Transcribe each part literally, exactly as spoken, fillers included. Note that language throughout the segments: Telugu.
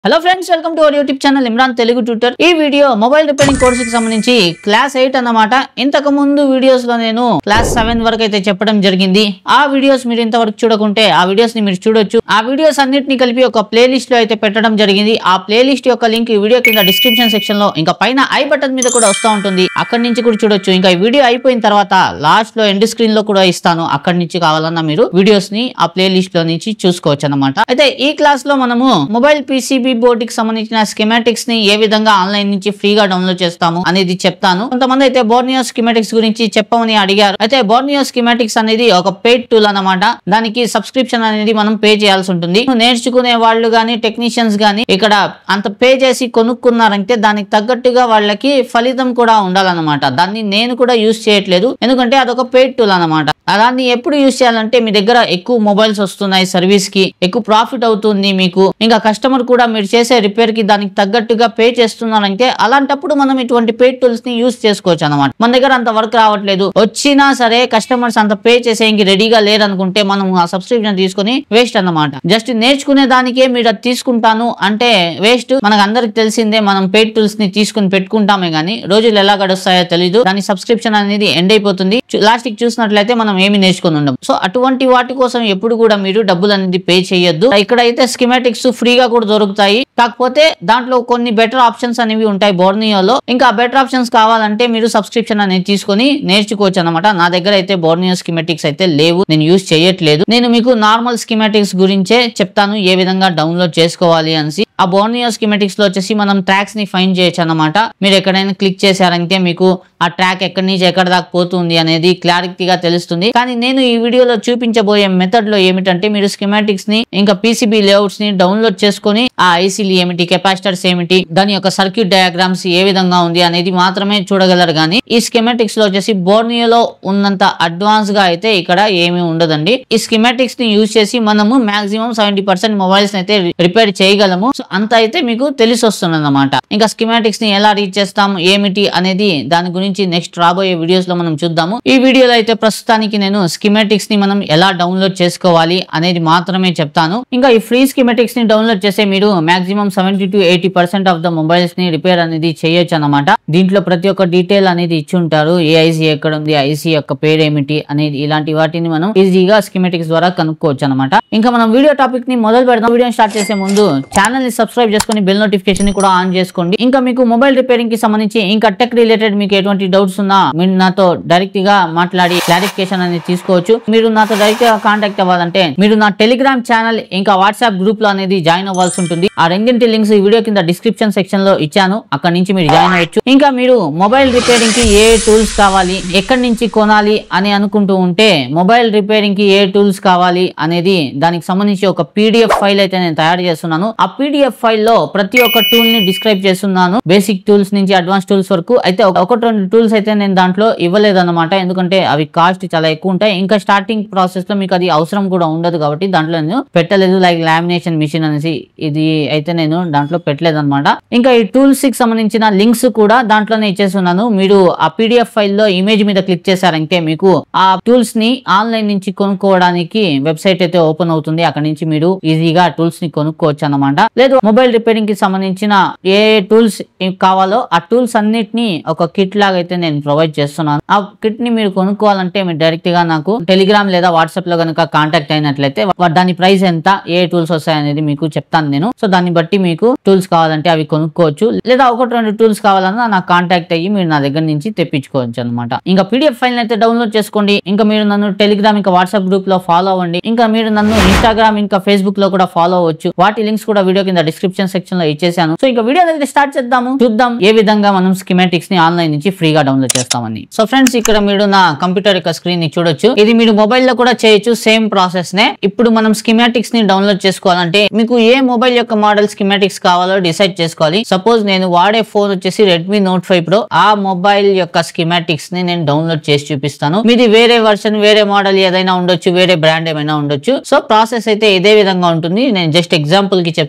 Hello friends, welcome to our YouTube channel Imran Telugu tutor. ఈ వీడియో మొబైల్ రిపేరింగ్ కోర్స్ కి సంబంధించి క్లాస్ ఎయిట్ అన్నమాట. ఇంతకు ముందు వీడియోస్ లో నేను క్లాస్ సెవెన్ వరకు అయితే చెప్పడం జరిగింది. ఆ వీడియోస్ మీరు ఇంతవరకు చూడకుంటే ఆ వీడియోస్ ని మీరు చూడొచ్చు. ఆ వీడియోస్ అన్నిటిని కలిపి ఒక ప్లే లిస్ట్ లో అయితే పెట్టడం జరిగింది. ఆ ప్లే లిస్ట్ యొక్క లింక్ ఈ వీడియో కింద డిస్క్రిప్షన్ సెక్షన్ లో ఇంకా పైన ఐ బటన్ మీద కూడా వస్తూ ఉంటుంది. అక్కడి నుంచి కూడా చూడొచ్చు. ఇంకా ఈ వీడియో అయిపోయిన తర్వాత లాస్ట్ లో ఎండ్ స్క్రీన్ లో కూడా ఇస్తాను. అక్కడి నుంచి కావాలన్నా మీరు వీడియోస్ ని ఆ ప్లే లిస్ట్ లో నుంచి చూసుకోవచ్చు అన్నమాట. అయితే ఈ క్లాస్ లో మనము మొబైల్ పీసీబీ బోర్డ్ కి సంబంధించిన స్కీమాటిక్స్ ని ఏ విధంగా ఆన్లైన్ నుంచి ఫ్రీగా డౌన్లోడ్ చేస్తాము అనేది చెప్తాను. కొంతమంది అయితే బోర్నియో స్కీమాటిక్స్ గురించి చెప్పమని అడిగారు. అయితే బోర్నియో స్కీమాటిక్స్ అనేది ఒక పెయిడ్ టూల్ అన్నమాట. దానికి సబ్స్క్రిప్షన్ అనేది మనం పే చేయాల్సి ఉంటుంది. నేర్చుకునే వాళ్ళు గానీ టెక్నీషియన్స్ గానీ ఇక్కడ అంత పే చేసి కొనుక్కున్నారంటే దానికి తగ్గట్టుగా వాళ్ళకి ఫలితం కూడా ఉండాలన్నమాట. దాన్ని నేను కూడా యూజ్ చేయట్లేదు, ఎందుకంటే అదొక పెయిడ్ టూల్ అన్నమాట. దాన్ని ఎప్పుడు యూజ్ చేయాలంటే మీ దగ్గర ఎక్కువ మొబైల్స్ వస్తున్నాయి, సర్వీస్ కి ఎక్కువ ప్రాఫిట్ అవుతుంది మీకు, ఇంకా కస్టమర్ కూడా మీరు చేసే రిపేర్ కి దానికి తగ్గట్టుగా పే చేస్తున్నారంటే అలాంటప్పుడు మనం ఇటువంటి పెయిడ్ టూల్స్ ని యూజ్ చేసుకోవచ్చు అన్నమాట. మన దగ్గర అంత వర్క్ రావట్లేదు, వచ్చినా సరే కస్టమర్స్ అంత పే చేసేకి రెడీగా లేరనుకుంటే మనం ఆ సబ్స్క్రిప్షన్ తీసుకుని వేస్ట్ అన్నమాట. జస్ట్ నేర్చుకునే దానికే మీరు అది తీసుకుంటాను అంటే వేస్ట్. మనకు అందరికి తెలిసిందే, మనం పెయిడ్ టూల్స్ ని తీసుకుని పెట్టుకుంటామే గానీ రోజులు ఎలా గడుస్తాయో తెలీదు. దాని సబ్స్క్రిప్షన్ అనేది ఎండ్ అయిపోతుంది. లాస్ట్ కి చూసినట్లయితే మనం ఏమి నేర్చుకుని ఉండం. సో అటువంటి వాటి కోసం ఎప్పుడు కూడా మీరు డబ్బులు అనేది పే చేయొద్దు. ఇక్కడైతే స్కీమాటిక్స్ ఫ్రీగా కూడా దొరుకుతాయి, కాకపోతే దాంట్లో కొన్ని బెటర్ ఆప్షన్స్ అనేవి ఉంటాయి బోర్నియోలో. ఇంకా బెటర్ ఆప్షన్స్ కావాలంటే మీరు సబ్స్క్రిప్షన్ అనేది తీసుకొని నేర్చుకోవచ్చు అనమాట. నా దగ్గర అయితే బోర్నియో స్కీమాటిక్స్ అయితే లేవు, నేను యూజ్ చేయట్లేదు. నేను మీకు నార్మల్ స్కీమాటిక్స్ గురించే చెప్తాను, ఏ విధంగా డౌన్లోడ్ చేసుకోవాలి అనేసి. ఆ బోర్నియో స్కీమాటిక్స్ లో వచ్చేసి మనం ట్రాక్స్ ని ఫైండ్ చేయొచ్చు అనమాట. మీరు ఎక్కడైనా క్లిక్ చేశారంటే మీకు ఆ ట్రాక్ ఎక్కడి నుంచి ఎక్కడ దాకా పోతుంది అనేది క్లారిటీగా తెలుస్తుంది. కానీ నేను ఈ వీడియోలో చూపించబోయే మెథడ్ లో ఏమిటంటే మీరు స్కీమాటిక్స్ ని ఇంకా పీసీబీ లేఅవుట్స్ ని డౌన్లోడ్ చేసుకుని ఆ ఐసీలు ఏమిటి, కెపాసిటర్స్ ఏమిటి, దాని యొక్క సర్క్యూట్ డయాగ్రామ్స్ ఏ విధంగా ఉంది అనేది మాత్రమే చూడగలరు. కానీ ఈ స్కీమాటిక్స్ లో వచ్చేసి బోర్నియోలో ఉన్నంత అడ్వాన్స్ గా అయితే ఇక్కడ ఏమీ ఉండదండి. ఈ స్కీమాటిక్స్ ని యూజ్ చేసి మనము మాక్సిమం సెవెంటీ పర్సెంట్ మొబైల్స్ అయితే రిపేర్ చేయగలము. సో అంత అయితే మీకు తెలిసి వస్తుంది అన్నమాట. ఇంకా స్కీమాటిక్స్ ని ఎలా రీచ్ చేస్తాము ఏమిటి అనేది దాని గురించి నెక్స్ట్ రాబోయే వీడియోస్ లో మనం చూద్దాము. ఈ వీడియోలో అయితే ప్రస్తుతానికి నేను స్కీమాటిక్స్ ని మనం ఎలా డౌన్లోడ్ చేసుకోవాలి అనేది మాత్రమే చెప్తాను. ఇంకా ఈ ఫ్రీ స్కీమాటిక్స్ ని డౌన్లోడ్ చేసే మీరు maximum seventy to eighty percent of the mobiles ని రిపేర్ అనేది చేయొచ్చు అనమాట. దీంట్లో ప్రతి ఒక్క డీటెయిల్ అనేది ఇచ్చి ఉంటారు. ఏ ఐసీ ఎక్కడ ఉంది, ఐసీ యొక్క పేరు ఏమిటి అనేది, ఇలాంటి వాటిని మనం ఈజీగా స్కీమాటిక్స్ ద్వారా కనుక్కోవచ్చు అనమాట. ఇంకా మనం వీడియో టాపిక్ ని మొదలు పెడదాం. వీడియో స్టార్ట్ చేసే ముందు ఛానల్ ని సబ్స్క్రైబ్ చేసుకుని బెల్ నోటిఫికేషన్ ని కూడా ఆన్ చేసుకోండి. ఇంకా మీకు మొబైల్ రిపేరింగ్ కి సంబంధించి ఇంకా టెక్ రిలేటెడ్ మీకు ఎటువంటి డౌట్స్ ఉన్నా మీరు నాతో డైరెక్ట్ గా మాట్లాడి క్లారిఫికేషన్ అనేది తీసుకోవచ్చు. మీరు నాతో డైరెక్ట్ గా కాంటాక్ట్ అవ్వాలంటే మీరు నా టెలిగ్రామ్ ఛానల్ ఇంకా వాట్సాప్ గ్రూప్ లో అనేది జాయిన్ అవ్వాల్సి ఉంటుంది. ఆ రెండింటి లింక్స్ ఈ వీడియో కింద డిస్క్రిప్షన్ సెక్షన్ లో ఇచ్చాను, అక్కడ నుంచి మీరు జాయిన్ అవ్వచ్చు. ఇంకా మీరు మొబైల్ రిపేరింగ్ కి ఏ టూల్స్ కావాలి, ఎక్కడి నుంచి కొనాలి అని అనుకుంటూ ఉంటే మొబైల్ రిపేరింగ్ కి ఏ టూల్స్ కావాలి అనేది దానికి సంబంధించి ఒక పీడిఎఫ్ ఫైల్ అయితే నేను తయారు చేస్తున్నాను. ఆ పీడిఎఫ్ ఫైల్ లో ప్రతి ఒక్క టూల్ ని డిస్క్రైబ్ చేస్తున్నాను, బేసిక్ టూల్స్ నుంచి అడ్వాన్స్ టూల్స్ వరకు. అయితే ఒకటి రెండు టూల్స్ అయితే నేను దాంట్లో ఇవ్వలేదు అనమాట, ఎందుకంటే అవి కాస్ట్ చాలా ఎక్కువ ఉంటాయి. ఇంకా స్టార్టింగ్ ప్రాసెస్ లో మీకు అది అవసరం కూడా ఉండదు కాబట్టి దాంట్లో నేను పెట్టలేదు. లైక్ లామినేషన్ మిషన్ అనేసి ఇది అయితే నేను దాంట్లో పెట్టలేదు అనమాట. ఇంకా ఈ టూల్స్ కి సంబంధించిన లింక్స్ కూడా దాంట్లోనే ఇచ్చేస్తున్నాను. మీరు ఆ పీడిఎఫ్ ఫైల్ లో ఇమేజ్ మీద క్లిక్ చేశారంటే మీకు ఆ టూల్స్ ని ఆన్లైన్ నుంచి కొనుక్కోవడానికి వెబ్సైట్ అయితే ఓపెన్ అవుతుంది. అక్కడ నుంచి మీరు ఈజీగా టూల్స్ ని కొనుక్కోవచ్చు అనమాట. లేదు మొబైల్ రిపేరింగ్ కి సంబంధించిన ఏ టూల్స్ కావాలో ఆ టూల్స్ అన్నిటిని ఒక కిట్ లాగా అయితే నేను ప్రొవైడ్ చేస్తున్నాను. ఆ కిట్ ని మీరు కొనుక్కోవాలంటే మీరు డైరెక్ట్ గా నాకు టెలిగ్రామ్ లేదా వాట్సాప్ లో కనుక కాంటాక్ట్ అయినట్లయితే దాని ప్రైస్ ఎంత, ఏ టూల్స్ వస్తాయి అనేది మీకు చెప్తాను నేను. సో దాన్ని బట్టి మీకు టూల్స్ కావాలంటే అవి కొనుక్కోవచ్చు, లేదా ఒకటి రెండు టూల్స్ కావాలన్నా నాకు కాంటాక్ట్ అయ్యి మీరు నా దగ్గర నుంచి తెప్పించుకోవచ్చు అనమాట. ఇంకా పీడిఎఫ్ ఫైల్ అయితే డౌన్లోడ్ చేసుకోండి. ఇంకా మీరు నన్ను టెలిగ్రామ్ ఇంకా వాట్సాప్ గ్రూప్ లో ఫాలో అవ్వండి. ఇంకా మీరు నన్ను ఇన్స్టాగ్రామ్ ఇంకా ఫేస్బుక్ లో కూడా ఫాలో అవ్వచ్చు. వాటి లింక్స్ కూడా వీడియో కింద డిస్క్రిప్షన్ సెక్షన్ లో ఇచ్చేసాను. సో ఇంకా వీడియో అయితే స్టార్ట్ చేద్దాము, చూద్దాం ఏ విధంగా మనం స్కీమాటిక్స్ ని ఆన్లైన్ నుంచి ఫ్రీగా డౌన్లోడ్ చేస్తామని. సో ఫ్రెండ్స్, ఇక్కడ మీరు నా కంప్యూటర్ యొక్క స్క్రీన్ ని చూడొచ్చు. ఇది మీరు మొబైల్ లో కూడా చేయొచ్చు, సేమ్ ప్రాసెస్ నే. ఇప్పుడు మనం స్కీమాటిక్స్ ని డౌన్లోడ్ చేసుకోవాలంటే మీకు ఏ మొబైల్ యొక్క మోడల్ స్కీమాటిక్స్ కావాలో డిసైడ్ చేసుకోవాలి. సపోజ్ నేను వాడే ఫోన్ వచ్చేసి రెడ్మీ నోట్ ఫైవ్ ప్రో. ఆ మొబైల్ యొక్క స్కీమాటిక్స్ ని నేను డౌన్లోడ్ చేసి చూపిస్తాను. మీది వేరే వర్షన్, వేరే మోడల్ ఏదైనా ఉండొచ్చు, వేరే బ్రాండ్ ఏమైనా ఉండొచ్చు. సో ప్రాసెస్ అయితే ఇదే విధంగా ఉంటుంది. నేను జస్ట్ ఎగ్జాంపుల్ కి చెప్తున్నాను.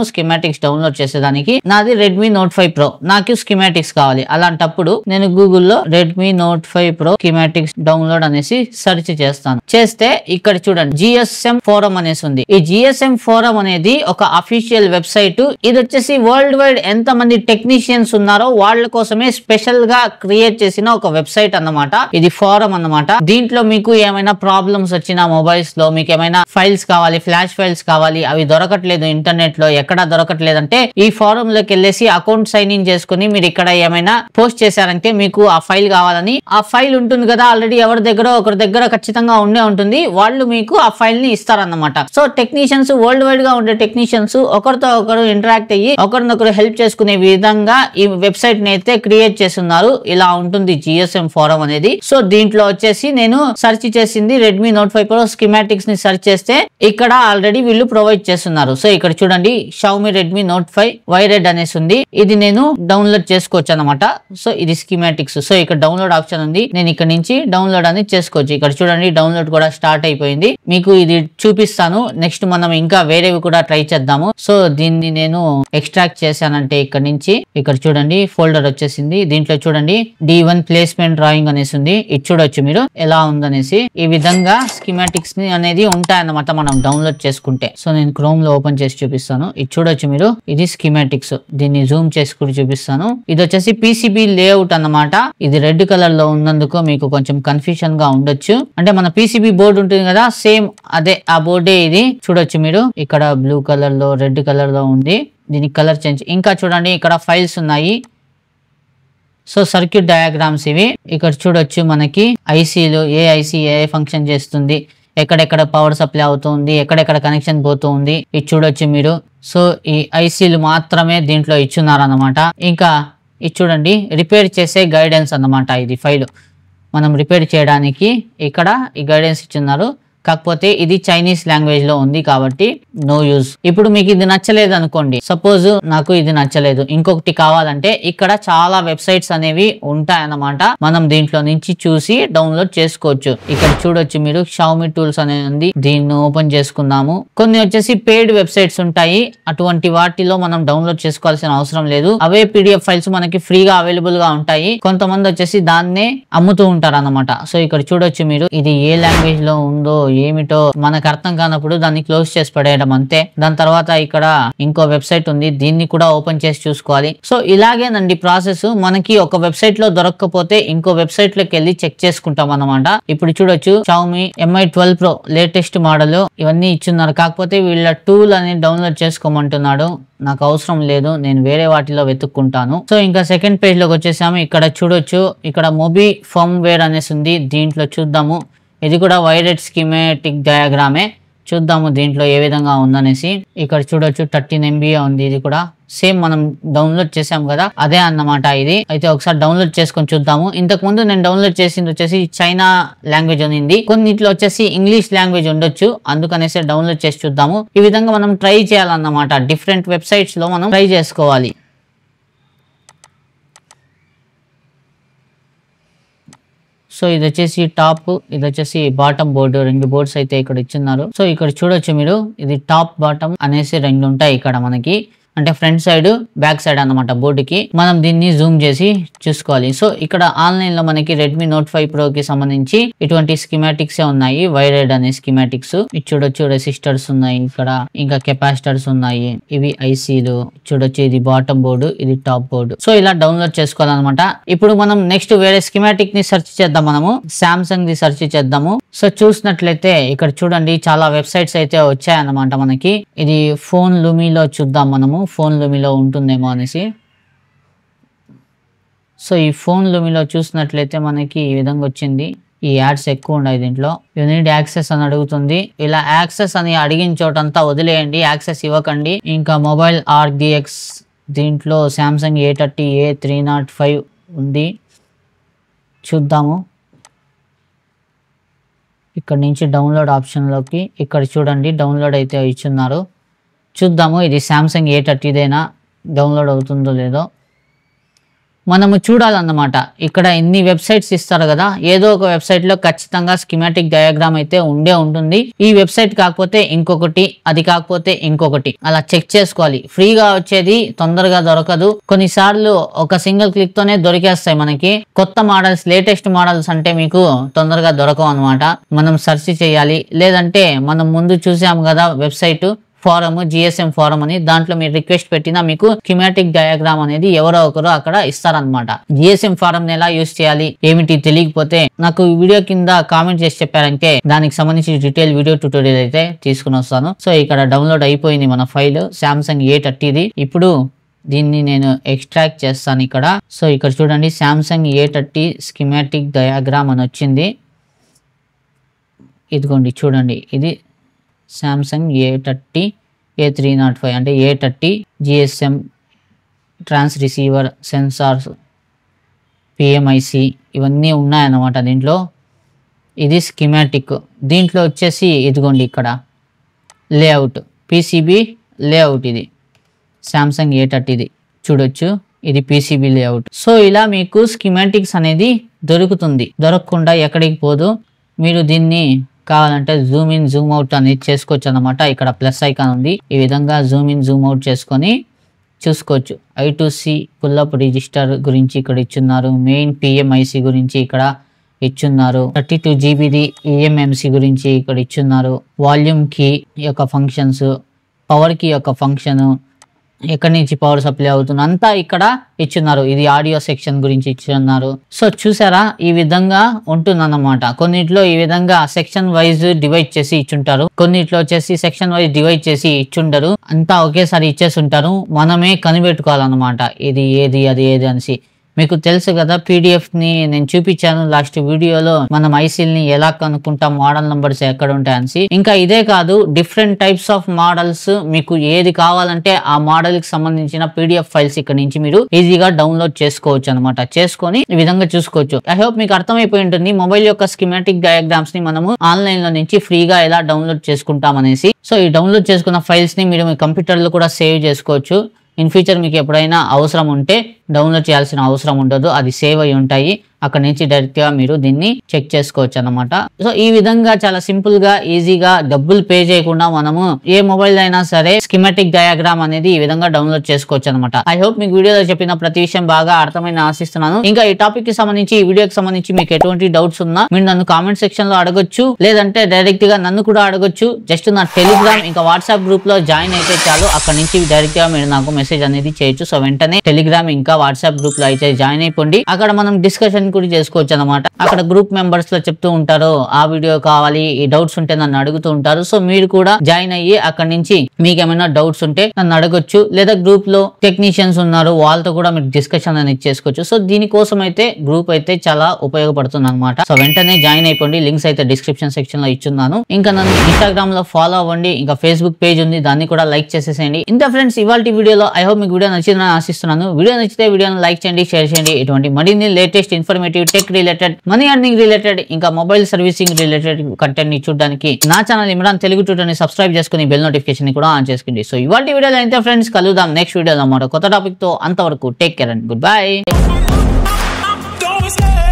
స్కీమాటిక్స్ డౌన్లోడ్ చేసేదానికి. నాది రెడ్మీ నోట్ ఫైవ్ ప్రో, నాకు స్కీమాటిక్స్ కావాలి. అలాంటప్పుడు నేను గూగుల్లో Redmi Note five Pro schematics download అనేసి సెర్చ్ చేస్తాను. చేస్తే ఇక్కడ చూడండి జిఎస్ఎం ఫోరం అనేసి ఉంది. ఈ జిఎస్ఎం ఫోరం అనేది ఒక అఫీషియల్ వెబ్సైట్. ఇది వచ్చేసి వరల్డ్ వైడ్ ఎంత మంది టెక్నీషియన్స్ ఉన్నారో వాళ్ళ కోసమే స్పెషల్ గా క్రియేట్ చేసిన ఒక వెబ్సైట్ అన్నమాట. ఇది ఫోరం అన్నమాట. దీంట్లో మీకు ఏమైనా ప్రాబ్లమ్స్ వచ్చినా మొబైల్స్ లో, మీకు ఏమైనా ఫైల్స్ కావాలి, ఫ్లాష్ ఫైల్స్ కావాలి, అవి దొరకట్లేదు ఇంటర్నెట్ లో, ఎక్కడ దొరకట్లేదు అంటే ఈ ఫోరం లోకి వెళ్ళేసి అకౌంట్ సైన్ ఇన్ చేసుకుని మీరు ఇక్కడ ఏమైనా పోస్ట్ చేశారంటే మీకు ఆ ఫైల్ కావాలని, ఆ ఫైల్ ఉంటుంది కదా ఆల్రెడీ ఎవరి దగ్గర ఒకరి దగ్గర ఖచ్చితంగా ఉండే ఉంటుంది, వాళ్ళు మీకు ఆ ఫైల్ ని ఇస్తారన్నమాట. సో టెక్నీషియన్స్, వరల్డ్ వైడ్ గా ఉండే టెక్నీషియన్స్ ఒకరితో ఒకరు ఇంటరాక్ట్ అయ్యి ఒకరినొకరు హెల్ప్ చేసుకునే విధంగా ఈ వెబ్సైట్ ని అయితే క్రియేట్ చేస్తున్నారు. ఇలా ఉంటుంది జిఎస్ఎం ఫోరం అనేది. సో దీంట్లో వచ్చేసి నేను సెర్చ్ చేసింది Redmi Note five Pro schematics ని సెర్చ్ చేస్తే ఇక్కడ ఆల్రెడీ వీళ్ళు ప్రొవైడ్ చేస్తున్నారు. సో ఇక్కడ చూడండి Xiaomi Redmi Note five wired అనేసి ఉంది. ఇది నేను డౌన్లోడ్ చేసుకోవచ్చు అనమాట. సో ఇది స్కీమాటిక్స్. సో ఇక్కడ డౌన్లోడ్ ఆప్షన్ ఉంది, నేను ఇక్కడ నుంచి డౌన్లోడ్ అనేది చేసుకోవచ్చు. ఇక్కడ చూడండి డౌన్లోడ్ కూడా స్టార్ట్ అయిపోయింది. మీకు ఇది చూపిస్తాను. నెక్స్ట్ మనం ఇంకా వేరేవి కూడా ట్రై చేద్దాము. సో దీన్ని నేను ఎక్స్ట్రాక్ట్ చేశానంటే ఇక్కడ నుంచి ఇక్కడ చూడండి ఫోల్డర్ వచ్చేసింది. దీంట్లో చూడండి డి వన్ ప్లేస్మెంట్ డ్రాయింగ్ అనేసి ఉంది. ఇది చూడొచ్చు మీరు ఎలా ఉందనేసి. ఈ విధంగా స్కీమాటిక్స్ ని అనేది ఉంటాయన్నమాట మనం డౌన్లోడ్ చేసుకుంటే. సో నేను క్రోమ్ లో ఓపెన్ చేసి చూపిస్తాను. ఇది చూడొచ్చు మీరు, ఇది స్కీమాటిక్స్. దీన్ని జూమ్ చేసి కూడా చూపిస్తాను. ఇది వచ్చేసి పీసీబీ లేఅవుట్ అన్నమాట. ఇది రెడ్ కలర్ లో ఉన్నందుకు మీకు కొంచెం కన్ఫ్యూజన్ గా ఉండొచ్చు. అంటే మన పీసీబీ బోర్డు ఉంటుంది కదా, సేమ్ అదే ఆ బోర్డే ఇది. చూడొచ్చు మీరు ఇక్కడ బ్లూ కలర్ లో, రెడ్ కలర్ లో ఉంది. దీనికి కలర్ చేంజ్. ఇంకా చూడండి ఇక్కడ ఫైల్స్ ఉన్నాయి. సో సర్క్యూట్ డయాగ్రామ్స్ ఇవి. ఇక్కడ చూడొచ్చు మనకి ఐసీలు, ఏ ఐసీ ఏ ఫంక్షన్ చేస్తుంది, ఎక్కడెక్కడ పవర్ సప్లై అవుతుంది, ఎక్కడెక్కడ కనెక్షన్ పోతుంది, ఇది చూడొచ్చు మీరు. సో ఈ ఐసీలు మాత్రమే దీంట్లో ఇచ్చున్నారు అన్నమాట. ఇంకా ఇది చూడండి రిపేర్ చేసే గైడెన్స్ అన్నమాట. ఇది ఫైల్ మనం రిపేర్ చేయడానికి ఇక్కడ ఈ గైడెన్స్ ఇచ్చున్నారు. కాకపోతే ఇది చైనీస్ లాంగ్వేజ్ లో ఉంది కాబట్టి నో యూజ్. ఇప్పుడు మీకు ఇది నచ్చలేదు అనుకోండి, సపోజ్ నాకు ఇది నచ్చలేదు, ఇంకొకటి కావాలంటే ఇక్కడ చాలా వెబ్సైట్స్ అనేవి ఉంటాయన్నమాట. మనం దీంట్లో నుంచి చూసి డౌన్లోడ్ చేసుకోవచ్చు. ఇక్కడ చూడొచ్చు మీరు షావమీ టూల్స్ అనేది ఉంది. దీన్ని ఓపెన్ చేసుకుందాము. కొన్ని వచ్చేసి పెయిడ్ వెబ్సైట్స్ ఉంటాయి, అటువంటి వాటిలో మనం డౌన్లోడ్ చేసుకోవాల్సిన అవసరం లేదు. అవే పీడిఎఫ్ ఫైల్స్ మనకి ఫ్రీగా అవైలబుల్ గా ఉంటాయి. కొంతమంది వచ్చేసి దాన్నే అమ్ముతూ ఉంటారు అన్నమాట. సో ఇక్కడ చూడొచ్చు మీరు, ఇది ఏ లాంగ్వేజ్ లో ఉందో ఏమిటో మనకు అర్థం కానప్పుడు దాన్ని క్లోజ్ చేసి పడేయడం అంతే. దాని తర్వాత ఇక్కడ ఇంకో వెబ్సైట్ ఉంది, దీన్ని కూడా ఓపెన్ చేసి చూసుకోవాలి. సో ఇలాగేనండి ప్రాసెస్. మనకి ఒక వెబ్సైట్ లో దొరకకపోతే ఇంకో వెబ్సైట్ లోకి వెళ్ళి చెక్ చేసుకుంటాం అన్నమాట. ఇప్పుడు చూడొచ్చు Xiaomi Mi twelve Pro latest model ఇవన్నీ ఇచ్చున్నారు. కాకపోతే వీళ్ళ టూల్ అనేది డౌన్లోడ్ చేసుకోమంటున్నాడు. నాకు అవసరం లేదు, నేను వేరే వాటిలో వెతుక్కుంటాను. సో ఇంకా సెకండ్ పేజ్ లోకి వచ్చేసాము. ఇక్కడ చూడొచ్చు ఇక్కడ మొబీ ఫర్మ్ వేర్ అనేసి ఉంది. దీంట్లో చూద్దాము. ఇది కూడా వైరెడ్ స్కీమాటిక్ డయాగ్రామే. చూద్దాము దీంట్లో ఏ విధంగా ఉందనేసి. ఇక్కడ చూడొచ్చు థర్టీన్ ఎంబీ ఉంది. ఇది కూడా సేమ్ మనం డౌన్లోడ్ చేసాం కదా అదే అన్నమాట ఇది. అయితే ఒకసారి డౌన్లోడ్ చేసుకొని చూద్దాము. ఇంతకు ముందు నేను డౌన్లోడ్ చేసింది వచ్చేసి చైనా లాంగ్వేజ్ ఉంది, కొన్నిట్లో వచ్చేసి ఇంగ్లీష్ లాంగ్వేజ్ ఉండొచ్చు, అందుకనేసి డౌన్లోడ్ చేసి చూద్దాము. ఈ విధంగా మనం ట్రై చేయాలన్నమాట. డిఫరెంట్ వెబ్సైట్స్ లో మనం ట్రై చేసుకోవాలి. సో ఇది వచ్చేసి టాప్, ఇది వచ్చేసి బాటమ్ బోర్డు. రెండు బోర్డ్స్ అయితే ఇక్కడ ఇచ్చున్నారు. సో ఇక్కడ చూడొచ్చు మీరు, ఇది టాప్ బాటమ్ అనేసి రెండు ఉంటాయి ఇక్కడ మనకి. అంటే ఫ్రంట్ సైడ్ బ్యాక్ సైడ్ అన్నమాట బోర్డుకి. మనం దీన్ని జూమ్ చేసి చూసుకోవాలి. సో ఇక్కడ ఆన్లైన్ లో మనకి రెడ్మీ నోట్ ఫైవ్ ప్రో కి సంబంధించి ఇటువంటి స్కీమాటిక్స్ ఉన్నాయి. వైరెడ్ అనే స్కీమాటిక్స్. ఇది చూడొచ్చు రెసిస్టర్స్ ఉన్నాయి ఇక్కడ, ఇంకా కెపాసిటర్స్ ఉన్నాయి. ఇవి ఐసీలు. చూడొచ్చు ఇది బాటమ్ బోర్డు, ఇది టాప్ బోర్డు. సో ఇలా డౌన్లోడ్ చేసుకోవాలన్నమాట. ఇప్పుడు మనం నెక్స్ట్ వేరే స్కీమాటిక్ ని సెర్చ్ చేద్దాం. మనము సామ్సంగ్ ది సెర్చ్ చేద్దాము. సో చూసినట్లయితే ఇక్కడ చూడండి చాలా వెబ్సైట్స్ అయితే వచ్చాయన్నమాట మనకి. ఇది ఫోన్ లూమీలో చూద్దాం మనము, ఫోన్ లూమీలో ఉంటుందేమో అనేసి. సో ఈ ఫోన్ లూమీలో చూసినట్లయితే మనకి ఈ విధంగా వచ్చింది. ఈ యాడ్స్ ఎక్కువ ఉన్నాయి దీంట్లో. యూ నీడ్ యాక్సెస్ అని అడుగుతుంది. ఇలా యాక్సెస్ అని అడిగిన చోటంతా వదిలేయండి, యాక్సెస్ ఇవ్వకండి. ఇంకా మొబైల్ ఆర్డిఎక్స్ దీంట్లో Samsung A thirty A three naught five ఉంది. చూద్దాము. ఇక్కడ నుంచి డౌన్లోడ్ ఆప్షన్లోకి ఇక్కడ చూడండి డౌన్లోడ్ అయితే ఇచ్చున్నారు. చూద్దాము ఇది సామ్సంగ్ ఏ థర్టీదేనా, డౌన్లోడ్ అవుతుందో లేదో. మనము చూడాలన్నమాట. ఇక్కడ ఇన్ని వెబ్సైట్స్ ఇస్తారు కదా, ఏదో ఒక వెబ్సైట్ లో ఖచ్చితంగా స్కీమాటిక్ డయాగ్రామ్ అయితే ఉండే ఉంటుంది. ఈ వెబ్సైట్ కాకపోతే ఇంకొకటి, అది కాకపోతే ఇంకొకటి, అలా చెక్ చేసుకోవాలి. ఫ్రీగా వచ్చేది తొందరగా దొరకదు. కొన్నిసార్లు ఒక సింగిల్ క్లిక్ తోనే దొరికేస్తాయి మనకి. కొత్త మోడల్స్, లేటెస్ట్ మోడల్స్ అంటే మీకు తొందరగా దొరకవు అనమాట. మనం సెర్చ్ చేయాలి. లేదంటే మనం ముందు చూసాం కదా వెబ్సైట్ ఫారం, జిఎస్ఎం ఫారం అని, దాంట్లో మీరు రిక్వెస్ట్ పెట్టినా మీకు స్కీమాటిక్ డయాగ్రామ్ అనేది ఎవరో ఒకరు అక్కడ ఇస్తారనమాట. జిఎస్ఎం ఫారం ని ఎలా యూస్ చేయాలి ఏమిటి తెలియకపోతే నాకు వీడియో కింద కామెంట్ చేసి చెప్పారంటే దానికి సంబంధించి డీటెయిల్ వీడియో ట్యూటోరియల్ అయితే తీసుకుని వస్తాను. సో ఇక్కడ డౌన్లోడ్ అయిపోయింది మన ఫైల్ సామ్సంగ్ ఏ థర్టీది. ఇప్పుడు దీన్ని నేను ఎక్స్ట్రాక్ట్ చేస్తాను ఇక్కడ. సో ఇక్కడ చూడండి Samsung A thirty schematic diagram అని వచ్చింది. ఇదిగోండి చూడండి, ఇది Samsung A thirty A three naught five అంటే A thirty GSM trans receiver sensors PMIC ఇవన్నీ ఉన్నాయన్నమాట దీంట్లో. ఇది స్కీమాటిక్. దీంట్లో వచ్చేసి ఇదిగోండి ఇక్కడ లేఅవుట్, పిసిబి లేఅవుట్, ఇది సామ్సంగ్ ఏ థర్టీది చూడొచ్చు, ఇది పిసిబి లేఅవుట్. సో ఇలా మీకు స్కీమాటిక్స్ అనేది దొరుకుతుంది, దొరకకుండా ఎక్కడికి పోదు. మీరు దీన్ని కావాలంటే జూమ్ ఇన్ జూమ్ అవుట్ అనేది చేసుకోవచ్చు అనమాట. ఇక్కడ ప్లస్ ఐకాన్ ఉంది, ఈ విధంగా జూమ్ ఇన్ జూమ్ అవుట్ చేసుకొని చూసుకోవచ్చు. I two C pullup register గురించి ఇక్కడ ఇచ్చున్నారు, మెయిన్ పిఎంఐసి గురించి ఇక్కడ ఇచ్చున్నారు, థర్టీ టూ జీబీది ఈఎంఎంసి గురించి ఇక్కడ ఇచ్చున్నారు, వాల్యూమ్ కీ యొక్క ఫంక్షన్స్, పవర్ కీ యొక్క ఫంక్షన్, ఎక్కడి నుంచి పవర్ సప్లై అవుతుంది అంతా ఇక్కడ ఇచ్చున్నారు. ఇది ఆడియో సెక్షన్ గురించి ఇచ్చున్నారు. సో చూసారా, ఈ విధంగా ఉంటుందన్నమాట. కొన్నిట్లో ఈ విధంగా సెక్షన్ వైజ్ డివైడ్ చేసి ఇచ్చుంటారు, కొన్నిట్లో వచ్చేసి సెక్షన్ వైజ్ డివైడ్ చేసి ఇచ్చుంటారు. అంతా ఒకేసారి ఇచ్చేసి ఉంటారు, మనమే కనిపెట్టుకోవాలన్నమాట ఇది ఏది అది ఏది అనేసి. మీకు తెలుసు కదా పీడిఎఫ్ ని నేను చూపించాను లాస్ట్ వీడియోలో, మనం ఐసీల్ ని ఎలా కనుక్కుంటాం, మోడల్ నంబర్స్ ఎక్కడ ఉంటాయని. ఇంకా ఇదే కాదు, డిఫరెంట్ టైప్స్ ఆఫ్ మోడల్స్ మీకు ఏది కావాలంటే ఆ మోడల్ కి సంబంధించిన పీడిఎఫ్ ఫైల్స్ ఇక్కడ నుంచి మీరు ఈజీగా డౌన్లోడ్ చేసుకోవచ్చు అనమాట. చేసుకొని ఈ విధంగా చూసుకోవచ్చు. ఐ హోప్ మీకు అర్థమైపోయి ఉంటుంది మొబైల్ యొక్క స్కీమాటిక్ డయాగ్రామ్స్ ని మనము ఆన్లైన్ లో నుంచి ఫ్రీగా ఎలా డౌన్లోడ్ చేసుకుంటాం అనేసి. సో ఈ డౌన్లోడ్ చేసుకున్న ఫైల్స్ ని మీరు మీ కంప్యూటర్ లో కూడా సేవ్ చేసుకోవచ్చు. ఇన్ ఫ్యూచర్ మీకు ఎప్పుడైనా అవసరం ఉంటే డౌన్లోడ్ చేయాల్సిన అవసరం ఉండదు, అది సేవ్ అయి ఉంటాయి. అక్కడ నుంచి డైరెక్ట్ గా మీరు దీన్ని చెక్ చేసుకోవచ్చు అన్నమాట. సో ఈ విధంగా చాలా సింపుల్ గా ఈజీగా డబ్బులు పే చేయకుండా మనము ఏ మొబైల్ అయినా సరే స్కీమాటిక్ డయాగ్రామ్ అనేది ఈ విధంగా డౌన్లోడ్ చేసుకోవచ్చు అనమాట. ఐ హోప్ మీకు వీడియోలో చెప్పిన ప్రతి విషయం బాగా అర్థమైన ఆశిస్తున్నాను. ఇంకా ఈ టాపిక్ కి సంబంధించి ఈ వీడియోకి సంబంధించి మీకు ఎటువంటి డౌట్స్ ఉన్నా మీరు నన్ను కామెంట్ సెక్షన్ లో అడగొచ్చు, లేదంటే డైరెక్ట్ గా నన్ను కూడా అడగొచ్చు. జస్ట్ నా టెలిగ్రామ్ ఇంకా వాట్సాప్ గ్రూప్ లో జాయిన్ అయితే చాలు, అక్కడ నుంచి డైరెక్ట్ గా మీరు నాకు మెసేజ్ అనేది చేయొచ్చు. సో వెంటనే టెలిగ్రామ్ ఇంకా వాట్సాప్ గ్రూప్ లో అయితే జాయిన్ అయిపోండి. అక్కడ మనం డిస్కషన్ కూడా చేసుకోవచ్చు అనమాట. అక్కడ గ్రూప్ మెంబర్స్ లో చెప్తూ ఉంటారు ఆ వీడియో కావాలి, ఈ డౌట్స్ ఉంటే నన్ను అడుగుతూ ఉంటారు. సో మీరు కూడా జాయిన్ అయ్యి అక్కడ నుంచి మీకు ఏమైనా డౌట్స్ ఉంటే నన్ను అడగొచ్చు, లేదా గ్రూప్ లో టెక్నీషియన్స్ ఉన్నారు వాళ్ళతో కూడా మీరు డిస్కషన్ అనేది చేసుకోవచ్చు. సో దీనికోసం అయితే గ్రూప్ అయితే చాలా ఉపయోగపడుతుంది అనమాట. సో వెంటనే జాయిన్ అయిపోండి, లింక్స్ అయితే డిస్క్రిప్షన్ సెక్షన్ లో ఇచ్చున్నాను. ఇంకా నన్ను ఇన్స్టాగ్రామ్ లో ఫాలో అవ్వండి, ఇంకా ఫేస్బుక్ పేజ్ ఉంది దాన్ని కూడా లైక్ చేసేసేయండి. ఇంత ఫ్రెండ్స్ ఇవాళ వీడియోలో. ఐ హోప్ మీకు వీడియో నచ్చిందని ఆశిస్తున్నాను. వీడియో నచ్చితే వీడియోని లైక్ చేయండి, షేర్ చేయండి. ఇటువంటి మరిన్ని latest informative tech related, money earning related, ఇంకా మొబైల్ సర్వీసింగ్ రిలేటెడ్ కంటెంట్ ని చూడడానికి నా ఛానల్ ఇమ్రాన్ తెలుగు ట్యూటర్ ని సబ్స్క్రైబ్ చేసుకుని బెల్ నోటిఫికేషన్ ని కూడా ఆన్ చేసుకోండి. సో ఇవాళ వీడియోలో అయితే ఫ్రెండ్స్ కలుద్దాం నెక్స్ట్ వీడియోలో అన్నమాట కొత్త టాపిక్ తో. అంతవరకు take care and good by.